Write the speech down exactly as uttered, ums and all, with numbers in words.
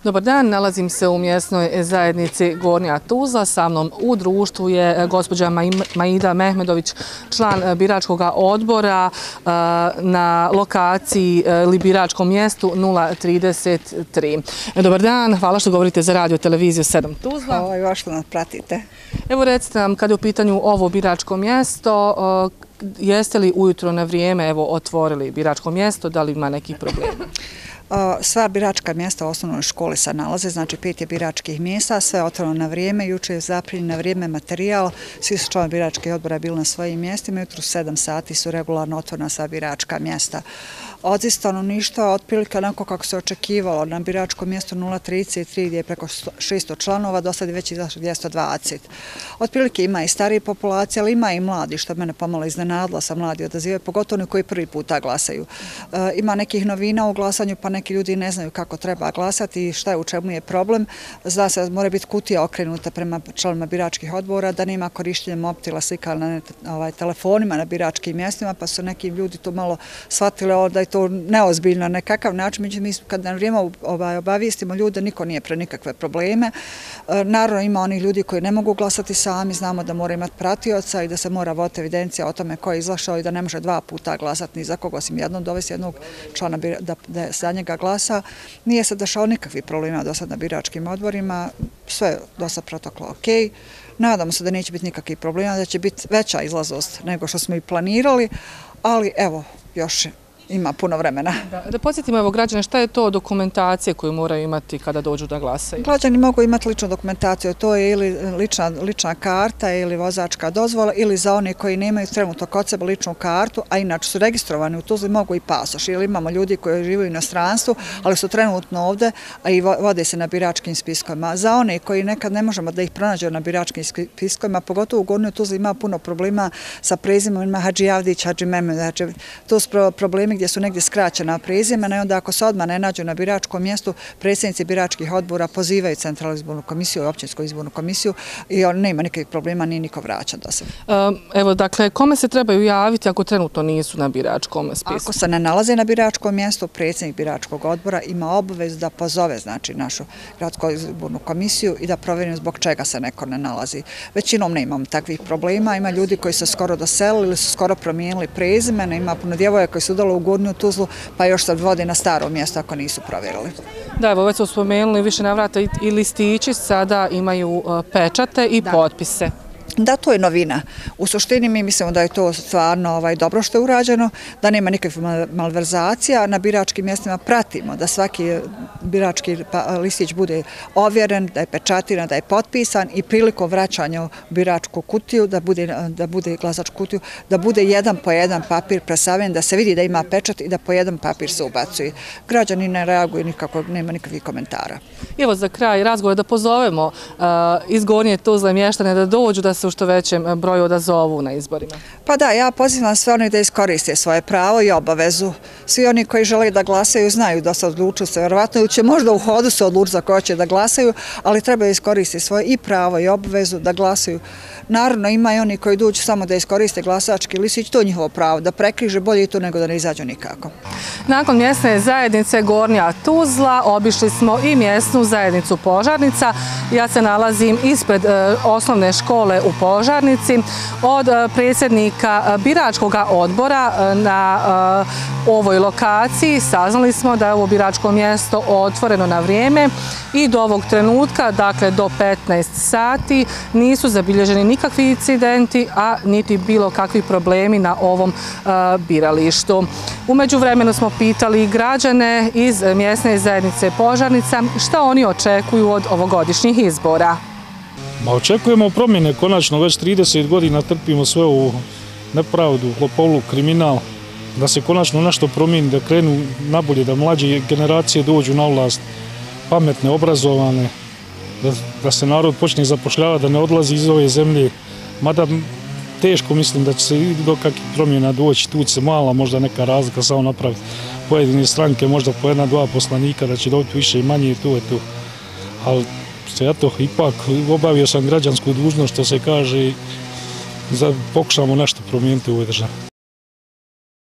Dobar dan, nalazim se u mjesnoj zajednici Gornja Tuzla. Sa mnom u društvu je gospođa Maida Mehmedović, član biračkog odbora na lokaciji ili biračkom mjestu nula trideset tri. Dobar dan, hvala što govorite za radio televiziju sedam Tuzla. Hvala i vas što nas pratite. Evo recite nam, kada je u pitanju ovo biračko mjesto, jeste li ujutro na vrijeme evo, otvorili biračko mjesto, da li ima nekih problema? Sva biračka mjesta u osnovnoj školi se nalaze, znači pet je biračkih mjesta, sve je otvoreno na vrijeme, juče je zaprimljen na vrijeme materijal, svi su članovi biračkih odbora bili na svojim mjestima, jutro u sedam sati su regularno otvorena sva biračka mjesta. Odziv stanovništva otprilike onako kako se očekivalo na biračkom mjestu nula trideset tri gdje je preko šesto članova, do sad je već izašlo dvjesto dvadeset. Otprilike ima i starije populacije, ali ima i mladi, što mene pomalo iznenadilo, sa mladi odazivaju, pogotovo oni koji prvi puta glasaju. E, ima nekih novina u glasanju, pa neki ljudi ne znaju kako treba glasati i šta je, u čemu je problem. Zna se da mora biti kutija okrenuta prema članovima biračkih odbora, da nema korištenja mobitela, slika na ovaj, telefonima na biračkim mjestima, pa su neki ljudi to malo shvatili da je to neozbiljno na nekakav način. Međutim, mi kad na vrijeme obavijestimo ljude, niko nije pre nikakve probleme. Naravno, ima onih ljudi koji ne mogu glasati sami, znamo da mora imati pratioca i da se mora voditi evidencija o tome ko je izašao i da ne može dva puta glasati ni za koga, osim jednom dovesti jednog člana da, da za njega glasa. Nije se dešao nikakvih problema do sad na biračkim odborima, sve je do sad protokolo ok. Nadamo se da neće biti nikakvih problema, da će biti veća izlaznost nego što smo i planirali, ali evo, još ima puno vremena. Da, da podsjetimo evo građane, šta je to dokumentacije koju moraju imati kada dođu da glasaju? Građani mogu imati ličnu dokumentaciju, to je ili lična, lična karta ili vozačka dozvola ili za one koji nemaju trenutno kod sebe ličnu kartu, a inače su registrovani u Tuzli, mogu i pasoš. Ili imamo ljudi koji žive u inostranstvu, ali su trenutno ovde, a i vode se na biračkim spiskovima. Za one koji nekad ne možemo da ih pronađemo na biračkim spiskovima, pogotovo u Gornjoj Tuzli ima puno problema sa prezimenima Hadži Avdić, Hadži Mehmed. To su problemi gdje su negdje skraćena prezimena i onda ako se odmah ne nađu na biračkom mjestu, predsjednici biračkih odbora pozivaju Centralnu izbornu komisiju i Općinsku izbornu komisiju i on nema nikakvih problema, ni niko vraća do sebe. Evo, dakle, kome se trebaju javiti ako trenutno nisu na biračkom spisku? Ako se ne nalaze na biračkom mjestu, predsjednik biračkog odbora ima obavezu da pozove, znači, našu gradsku izbornu komisiju i da provjerimo zbog čega se neko ne nalazi. Većinom ne imamo takvih problema, ima ljudi koji su skoro doselili ili su skoro promijenili prezimene, ima puno djevojaka koji su udali u Gornju Tuzlu, pa još sad vodi na staro mjesto ako nisu provjerili. Da, evo već smo spomenuli više navrata i listići sada imaju pečate i potpise. Da, to je novina. U suštini mi mislimo da je to stvarno ovaj, dobro što je urađeno, da nema nikakvih malverzacija. Na biračkim mjestima pratimo da svaki birački listić bude ovjeren, da je pečatiran, da je potpisan i prilikom vraćanja u biračku kutiju, da bude, da bude glasačku kutiju, da bude jedan po jedan papir presaven, da se vidi da ima pečat i da po jedan papir se ubacuje. Građani ne reaguju nikako, nema nikakvih komentara. Evo za kraj razgovora da pozovemo uh, iz Gornje Tuzle mještane da dođu, da se u što većem broju odazovu na izborima. Pa da, ja pozivam sve oni da iskoriste svoje pravo i obavezu. Svi oni koji žele da glasaju znaju da se odlučuju se, verovatno će možda u hodu se odlučiti za ko će da glasaju, ali treba iskoristiti svoje i pravo i obavezu da glasaju. Naravno, ima i oni koji dođu samo da iskoriste glasački listić, to je njihovo pravo, da prekriže bolje i to nego da ne izađu nikako. Nakon mjesne zajednice Gornja Tuzla obišli smo i mjesnu zajednicu Požarnica. Ja se nalazim ispred e, osnovne škole u Požarnici. Od e, predsjednika biračkog odbora e, na e, ovoj lokaciji saznali smo da je ovo biračko mjesto otvoreno na vrijeme i do ovog trenutka, dakle do petnaest sati, nisu zabilježeni nikakvi incidenti, a niti bilo kakvi problemi na ovom e, biralištu. U međuvremenu smo pitali građane iz mjesne zajednice Požarnica šta oni očekuju od ovogodišnjih izbora. Ma očekujemo promjene, konačno već trideset godina trpimo sve ovu nepravdu, lopovluk, kriminal, da se konačno nešto promijeni, da krenu nabolje, da mlađe generacije dođu na vlast, pametne, obrazovane, da, da se narod počne zapošljavati, da ne odlazi iz ove zemlje, mada teško mislim da će se i do kakvih promjena doći, tu će se mala možda neka razlika samo napraviti. Pojedine stranke, možda po jedna, dva poslanika, da će dobiti više i manje, tu je tu. Ali eto, ipak obavio sam građansku dužnost, što se kaže, da pokušamo nešto promijeniti u ovoj državi.